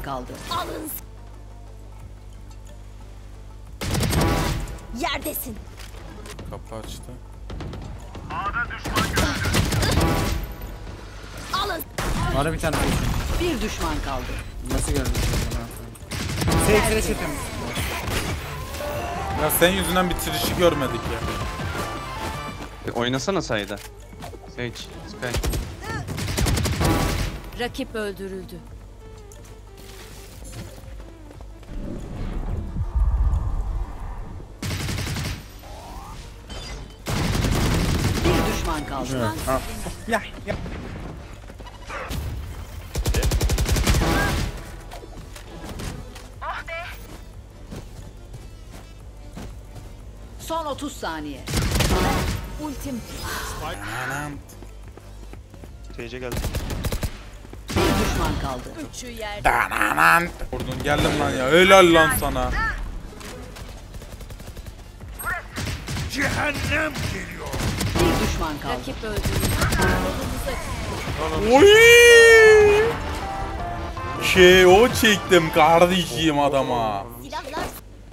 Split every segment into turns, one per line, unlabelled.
kaldı.
Alın. Yerdesin.
Kapı açtı.
Alın.
Var bir tane.
Bir düşman kaldı.
Nasıl gördün? Seyircilere çetim.
Ya senin yüzünden bitirişi görmedik ya.
Oynasana sayda. Sage, Sky.
Rakip öldürüldü.
Bir düşman kaldı.
Ya.
Son 30 saniye.
Ultim.
Anam.
TC geldi.
Bir düşman kaldı.
Üçü yerde.
Anam. Vurdun geldim lan ya. Helal lan sana.
Bir düşman kaldı.
Rakip öldürüldü.
Oy. O çektim kardeşim adama.
Silahlar.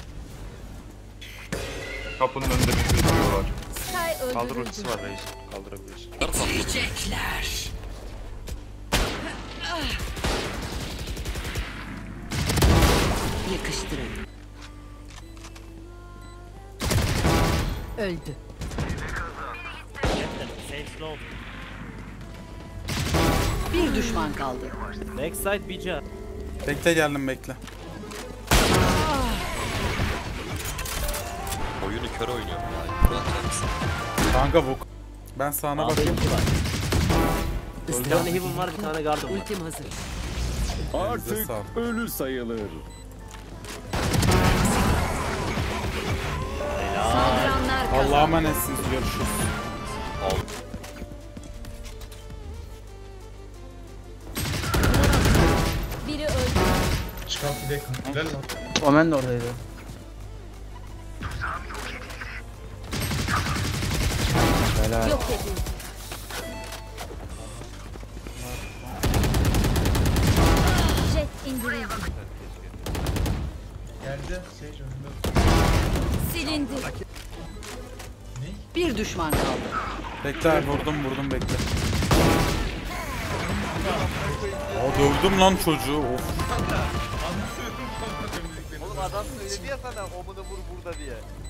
Kapının önünde bir video var.
Sky
Kaldır
öldürüldü.
ultisi var reis. Kaldırabilir.
Yiyecekler. Yakıştırın.
Öldü.
Bir düşman kaldı.
Backside bija.
Bekle geldim bekle.
Oyunu kör oynuyor ya. Buradan mısın?
Kanka bu. Ben sağına bakayım.
Bir tane heaven var, bir tane garden var.
Ultim hazır.
Elinize sağlık.
Ölü sayılır.
Saldıranlar kazandı.
Allah'a emanetsiniz. Görüşürüz.
Biri öldü.
Omen de oradaydı.
Yok edildi. Jet indirildi. Silindi.
Bir düşman kaldı.
Bekle vurdum bekle. Aa dövdüm lan çocuğu. Of.
Oğlum adam söyledi ya sana omunu vur burada diye.